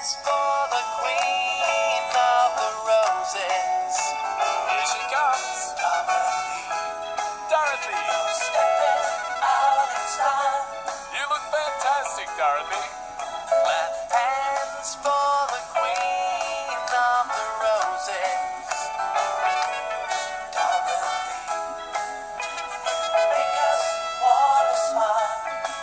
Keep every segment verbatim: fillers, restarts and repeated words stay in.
hands for the queen of the roses. Here she comes. Dorothy, Dorothy, stepping out in time. you look fantastic, Dorothy. Clap hands for the queen of the roses. Dorothy, make us wanna smile.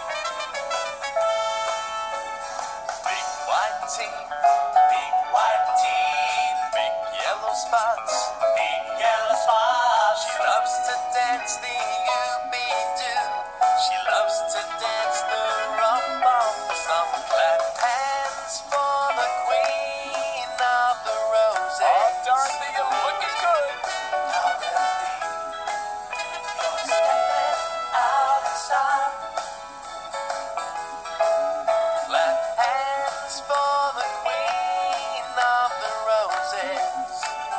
Big white teeth, big white teeth, big yellow spots, big yellow spots. She loves to dance the Ooby-Doo. She loves to dance the rum-bum-sum. Clap hands for the queen of the roses. Oh, Dorothy, you're looking good. Dorothy, you're stepping out in style. Clap hands for the queen of the roses.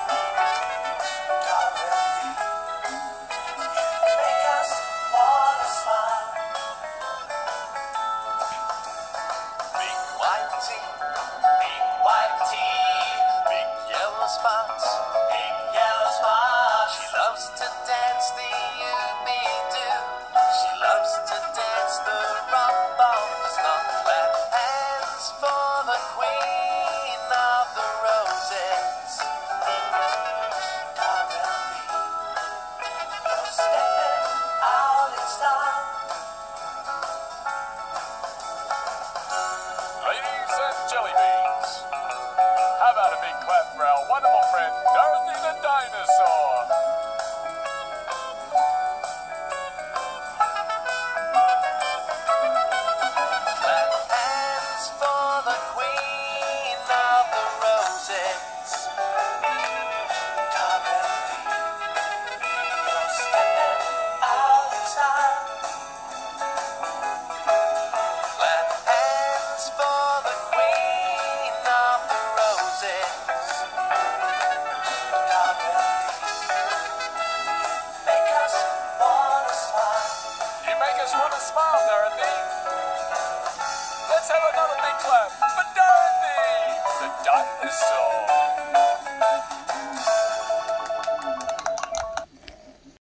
Dorothy, make us wanna smile. Big white teeth, big white teeth, big yellow spots, big yellow spots. She loves to dance the Ooby-Doo. She loves to dance the rum-bum-stomp. Clap hands for the queen of the roses. Dorothy, you're stepping out in style. Ladies and jelly beans, how about a big clap for our wonderful friend Dorothy the dinosaur? Clap hands for the queen of the roses. Dorothy, you're stepping out in style. Clap hands for the queen of the roses. Dorothy, make us wanna smile. You make us want to smile, Dorothy. Let's have another big clap for Dorothy the dinosaur.